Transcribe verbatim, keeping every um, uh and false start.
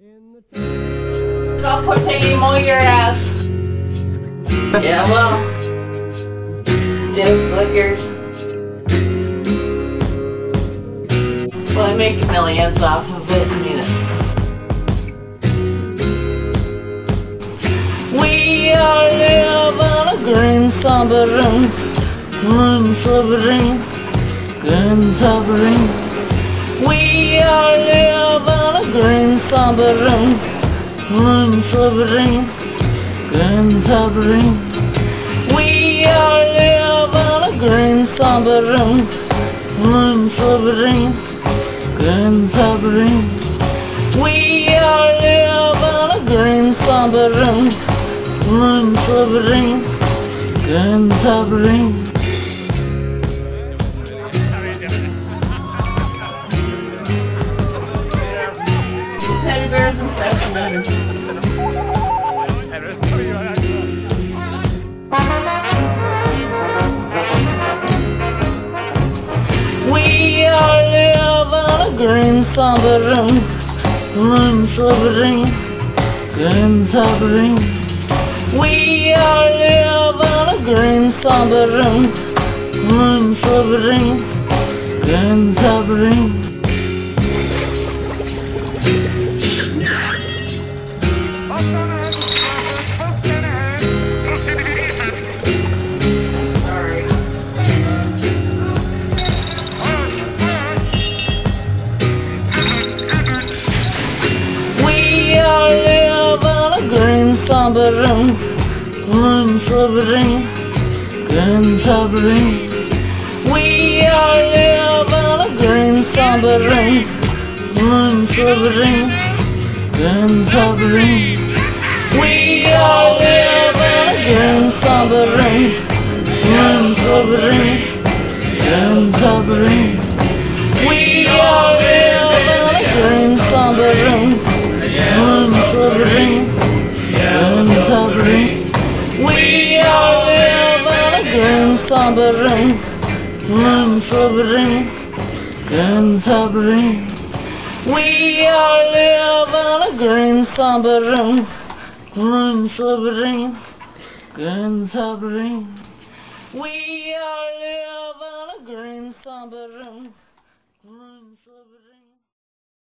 I'll put any more your ass. Yeah, well, dick lickers. Well, I make millions off of it, you know. We are living a green submarine, green submarine, green submarine. We are living a green submarine, green submarine, green submarine. We are living a green submarine, green submarine, green submarine. We are living a green submarine, green submarine, green submarine. Teddy bears and fascinated. We are living a green submarine, green submarine, green submarine. We are living a green submarine, green submarine, green submarine. Submarine, green submarine, green submarine. We are living a green submarine, green submarine, green submarine. We are living a green submarine, green submarine, green submarine. We are living a green submarine, green submarine, green submarine. We are living a green submarine, green submarine, green submarine. We are living a green submarine, green submarine, green submarine. We are living a green submarine.